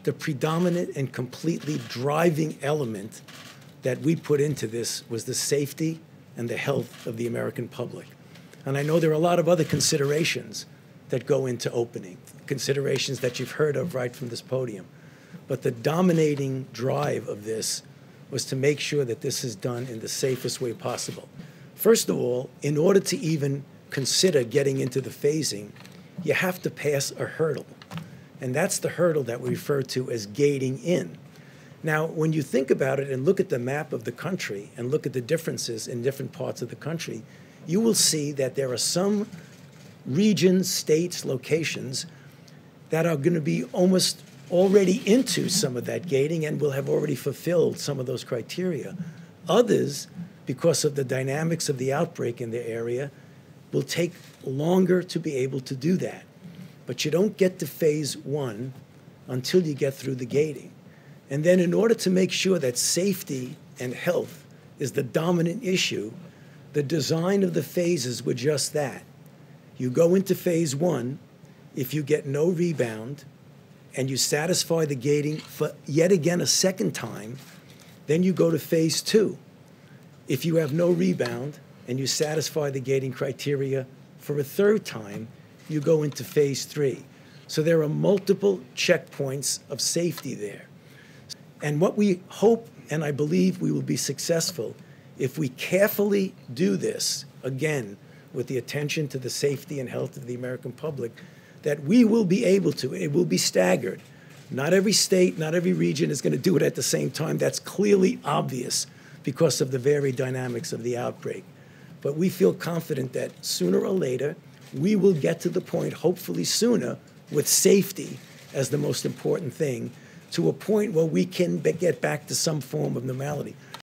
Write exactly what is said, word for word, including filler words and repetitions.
the predominant and completely driving element that we put into this was the safety and the health of the American public. And I know there are a lot of other considerations that go into opening, considerations that you've heard of right from this podium. But the dominating drive of this was to make sure that this is done in the safest way possible. First of all, in order to even consider getting into the phasing, you have to pass a hurdle. And that's the hurdle that we refer to as gating in. Now, when you think about it and look at the map of the country and look at the differences in different parts of the country, you will see that there are some regions, states, locations that are going to be almost already into some of that gating and will have already fulfilled some of those criteria. Others, because of the dynamics of the outbreak in their area, will take longer to be able to do that. But you don't get to phase one until you get through the gating. And then in order to make sure that safety and health is the dominant issue, the design of the phases were just that. You go into phase one, if you get no rebound, and you satisfy the gating for yet again a second time, then you go to phase two. If you have no rebound and you satisfy the gating criteria for a third time, you go into phase three. So there are multiple checkpoints of safety there. And what we hope, and I believe we will be successful, if we carefully do this, again, with the attention to the safety and health of the American public, that we will be able to. It will be staggered. Not every state, not every region is going to do it at the same time. That's clearly obvious because of the varied dynamics of the outbreak. But we feel confident that sooner or later, we will get to the point, hopefully sooner, with safety as the most important thing, to a point where we can be- get back to some form of normality.